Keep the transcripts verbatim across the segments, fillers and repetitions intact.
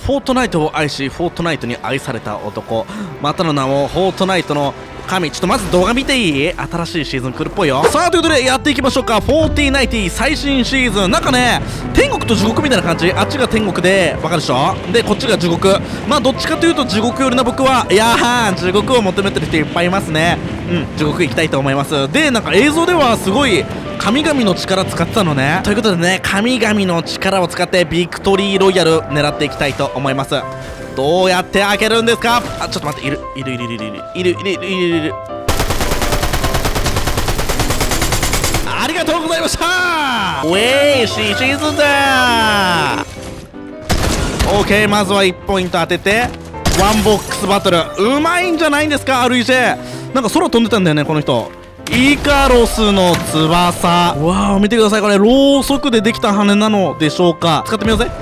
フォートナイトを愛しフォートナイトに愛された男、またの名をフォートナイトの神。ちょっとまず動画見ていい？新しいシーズン来るっぽいよ。さあということでやっていきましょうか。フォーティーナインティ最新シーズン。なんかね、天国と地獄みたいな感じ。あっちが天国でわかるでしょ。でこっちが地獄。まあどっちかというと地獄寄りな僕は、いやー地獄を求めてる人いっぱいいますね。うん、地獄行きたいと思います。でなんか映像ではすごい神々の力使ってたのね。ということでね、神々の力を使ってビクトリーロイヤル狙っていきたいと思います。どうやって開けるんですか？あ、ちょっと待って、いるいるいるいるいるいるいるいるいるいるいる。ありがとうございましたー。ウェイシーシーズンだー。 OK、 まずはいちポイント当ててワンボックスバトル。うまいんじゃないんですか アールイージェー。 なんか空飛んでたんだよねこの人。イカロスの翼。わあ見てください、これろうそくでできた羽なのでしょうか。使ってみようぜ。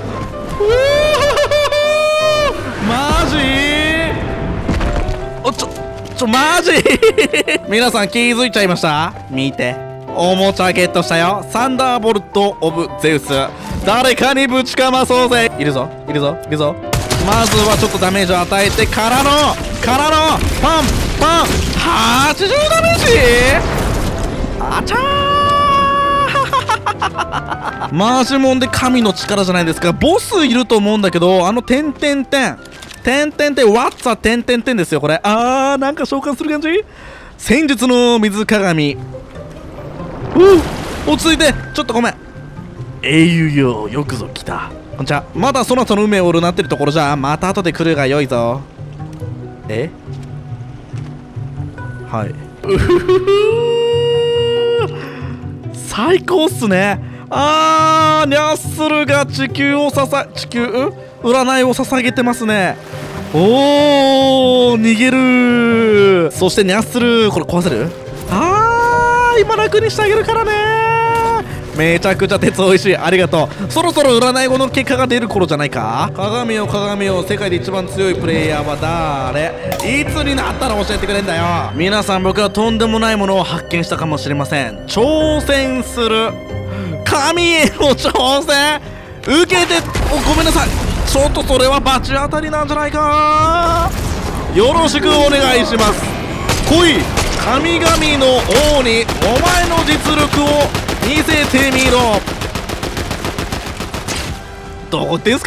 マジ？おちょちょマジ皆さん気づいちゃいました？見て、おもちゃゲットしたよ。サンダーボルト・オブ・ゼウス。誰かにぶちかまそうぜ。いるぞいるぞいるぞ。まずはちょっとダメージを与えてからのからのパンパンはちじゅうダメージ。あちゃーマジモンで神の力じゃないですか。ボスいると思うんだけど、あの点点点点点点ワッツァ点点点ですよこれ。あーなんか召喚する感じ。戦術の水鏡。う落ち着いて、ちょっとごめん。英雄よ、よくぞ来た。こんにちは。まだそなたの運命を占ってるところじゃ、また後で来るがよいぞ。えはい。うふふふ最高っすね。あーニャッスルが地球をささ地球ん占いを捧げてますね。おー逃げる。そしてニャッスルこれ壊せる？あー今楽にしてあげるからね。めちゃくちゃ鉄美味しい。ありがとう。そろそろ占い後の結果が出る頃じゃないか。鏡よ鏡よ、世界で一番強いプレイヤーは誰？いつになったら教えてくれんだよ。皆さん僕はとんでもないものを発見したかもしれません。挑戦する神への挑戦受けて。おごめんなさい、ちょっとそれは罰当たりなんじゃないか。よろしくお願いします。来い神々の王にお前の実力を見せてみろ。どこってんすか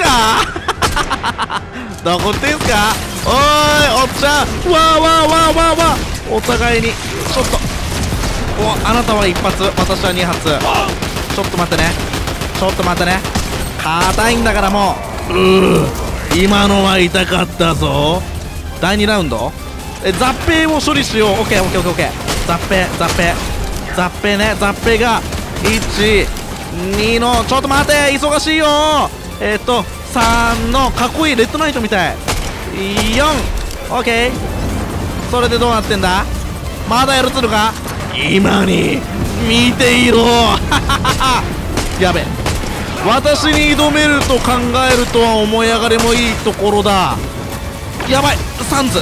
どこってんすか。おーいおっちゃん、わーわーわーわーわー。お互いにちょっと、おあなたは一発私は二発。ちょっと待ってねちょっと待ってね硬いんだからもう。うー今のは痛かったぞ。だいにラウンドえ雑兵を処理しよう。オッケーオッケーオッケーオッケー。雑兵雑兵雑兵ね。雑兵がいちにのちょっと待って忙しいよ。えっとさんのかっこいいレッドナイトみたい。よんオッケー。それでどうなってんだ。まだやるつるか。今に見ていろやべ、私に挑めると考えるとは思い上がりもいいところだ。やばいサンズ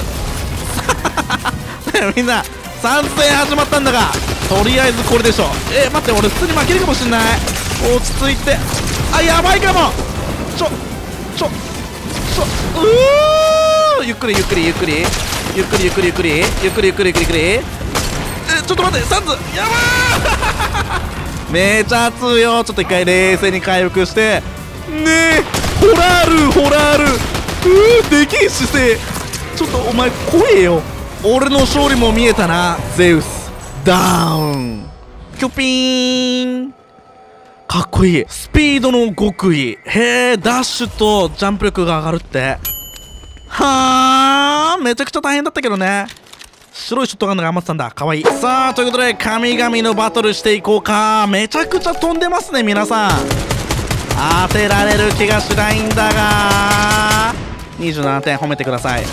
みんな参戦始まったんだが、とりあえずこれでしょ。えー、待って俺普通に負けるかもしんない。落ち着いて。あやばいかも。ちょちょちょうーゆっくりゆっくりゆっくりゆっくりゆっくりゆっくりゆっくりゆっくりゆっくりゆっくり。えちょっと待ってサンズやばーめちゃ強い。ちょっと一回冷静に回復してねえ。ホラールホラールうーでけえ姿勢。ちょっとお前怖えよ。俺の勝利も見えたな。ゼウスダウンキョピーン。かっこいい。スピードの極意。へえダッシュとジャンプ力が上がるって。はあめちゃくちゃ大変だったけどね。白いショットガンが余ってたんだ。かわいい。さあということで神々のバトルしていこうか。めちゃくちゃ飛んでますね皆さん。当てられる気がしないんだがにじゅうななてん褒めてください。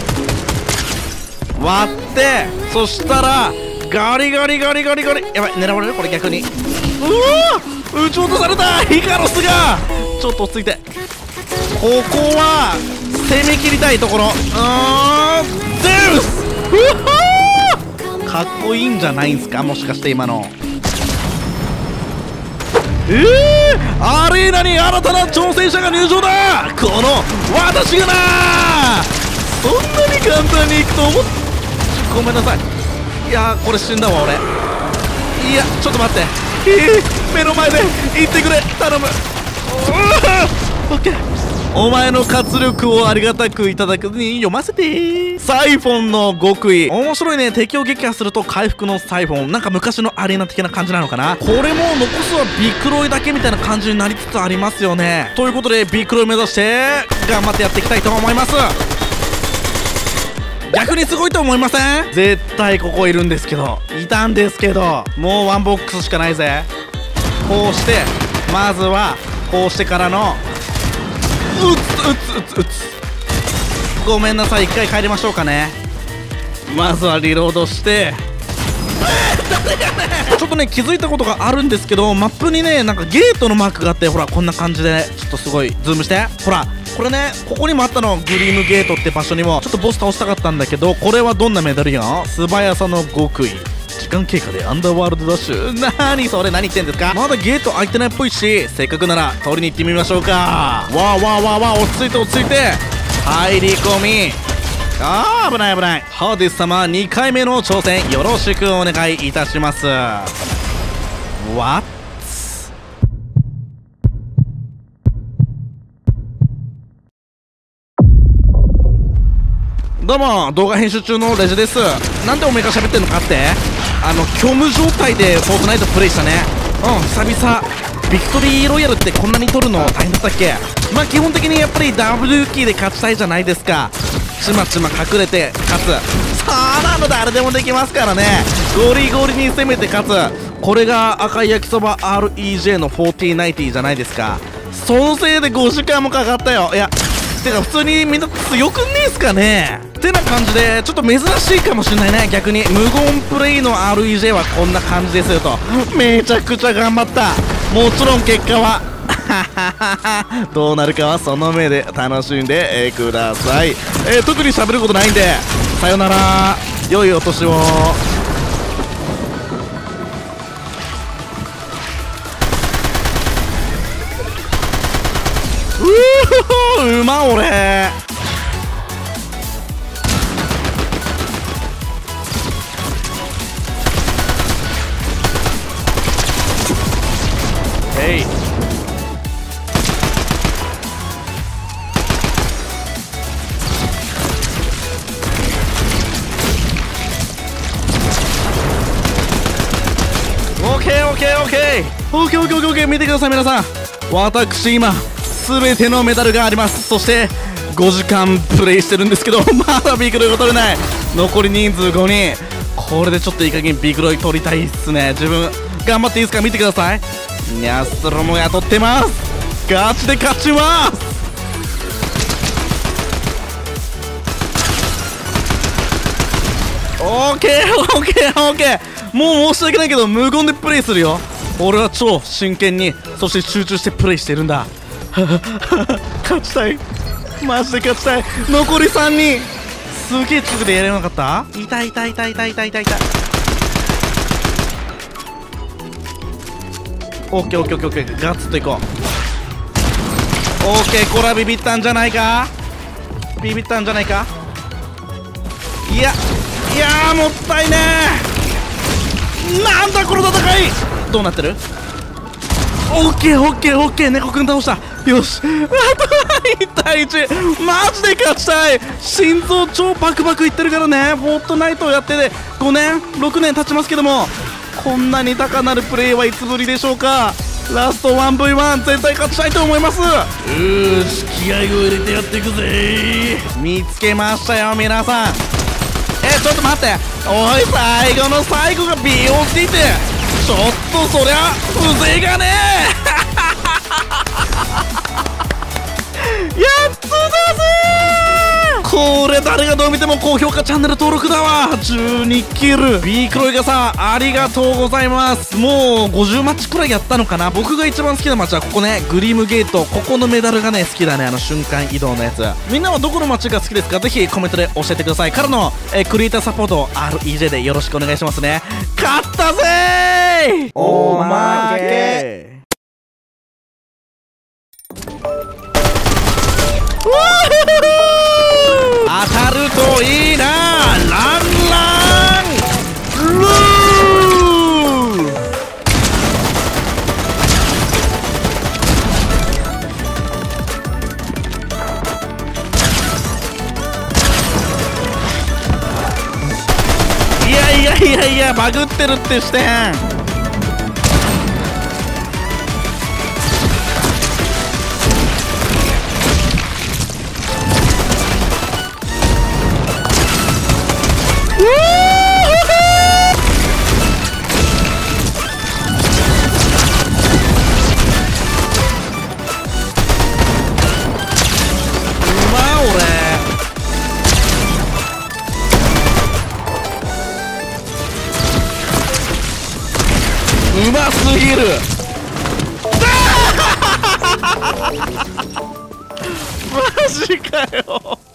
割ってそしたらガリガリガリガリガリ。やばい狙われるこれ逆に。うわ撃ち落とされたイカロスが。ちょっと落ち着いて。ここは攻め切りたいところ。うーんゼウスかっこいいんじゃないんすかもしかして今の。 えー、アリーナに新たな挑戦者が入場だ。この私がな、そんなに簡単にいくと思っごめんなさい。いやーこれ死んだわ俺。いやちょっと待って、えー、目の前で言ってくれ頼む。オッケー、お前の活力をありがたくいただくに読ませて。サイフォンの極意、面白いね。敵を撃破すると回復のサイフォン、なんか昔のアリーナ的な感じなのかな。これも残すはビクロイだけみたいな感じになりつつありますよね。ということでビクロイ目指して頑張ってやっていきたいと思います。逆にすごいと思いません？絶対ここいるんですけど、いたんですけど、もうワンボックスしかないぜ。こうしてまずはこうしてからのうつうつうつうつ。ごめんなさい、一回帰りましょうかね。まずはリロードしてちょっとね気づいたことがあるんですけど、マップにねなんかゲートのマークがあって、ほらこんな感じで、ちょっとすごいズームして、ほらこれね、ここにもあったの、グリームゲートって場所にもちょっとボス倒したかったんだけど、これはどんなメダルやん？素早さの極意、時間経過でアンダーワールドダッシュ。なーにそれ、何言ってんですか。まだゲート開いてないっぽいし、せっかくなら取りに行ってみましょうか。わーわーわーわー、落ち着いて落ち着いて、入り込み、あー危ない危ない。ハーディス様にかいめの挑戦よろしくお願いいたします。わっどうも、動画編集中のレジです。なんでおめえが喋ってんのかって、あの虚無状態でフォートナイトプレイしたね。うん久々。ビクトリーロイヤルってこんなに取るの大変だったっけ。まあ基本的にやっぱりダブルキーで勝ちたいじゃないですか。ちまちま隠れて勝つ、そうなの誰でもできますからね。ゴリゴリに攻めて勝つ、これが赤い焼きそば アールイージェー のよんまるきゅうじゃないですか。そのせいでごじかんもかかったよ。いやてか普通にみんな強くねえっすかねってな感じで、ちょっと珍しいかもしれないね。逆に無言プレイの アールイージェー はこんな感じですよと。めちゃくちゃ頑張った。もちろん結果はどうなるかはその目で楽しんでください。えー、特に喋ることないんでさよなら、良いお年を。うーうま俺。えいオッケーオッケーオッケーオッケーオッケーオッケーオッケー見てください皆さん。私今全てのメダルがあります。そしてごじかんプレイしてるんですけどまだビクロイが取れない。残り人数ごにん。これでちょっといい加減ビクロイ取りたいっすね。自分頑張っていいですか。見てください。ニャストロも雇ってます。ガチで勝ちます。オーケーオーケーオーケー。もう申し訳ないけど無言でプレイするよ。俺は超真剣に、そして集中してプレイしてるんだ勝ちたい、マジで勝ちたい。残りさんにん。すげえ近くでやれなかった。痛い痛い痛い痛い痛い痛い痛い。オッケーオッケーオッケーオッケー、ガッツといこう。オッケー、これはビビったんじゃないか。ビビったんじゃないか。いやいやーもったいねー。なんだこの戦い。どうなってる。オッケーオッケーオッケー、猫くん倒した。よし、あといちたいいち。マジで勝ちたい。心臓超バクバクいってるからね。フォートナイトをやっててごねんろくねん経ちますけども、こんなに高なるプレイはいつぶりでしょうか。ラスト ワンブイワン 絶対勝ちたいと思います。うーし、気合を入れてやっていくぜ。見つけましたよ皆さん。えちょっと待って、おい最後の最後が ビーオーティー ってちょっとそりゃうぜえがねやっとだぜー。これ誰がどう見ても高評価チャンネル登録だわ。じゅうにキル。ビークロイがさありがとうございます。もうごじゅうマッチくらいやったのかな。僕が一番好きなマッチはここね、グリームゲート。ここのメダルがね好きだね、あの瞬間移動のやつ。みんなはどこのマッチが好きですか。ぜひコメントで教えてください。からの、えー、クリエイターサポート アールイージェー でよろしくお願いしますね。勝ったぜー。おまけ。 当たるといいな。ランランルー。いやいやいやいや、バグってるって視点。うますぎる。マジかよ。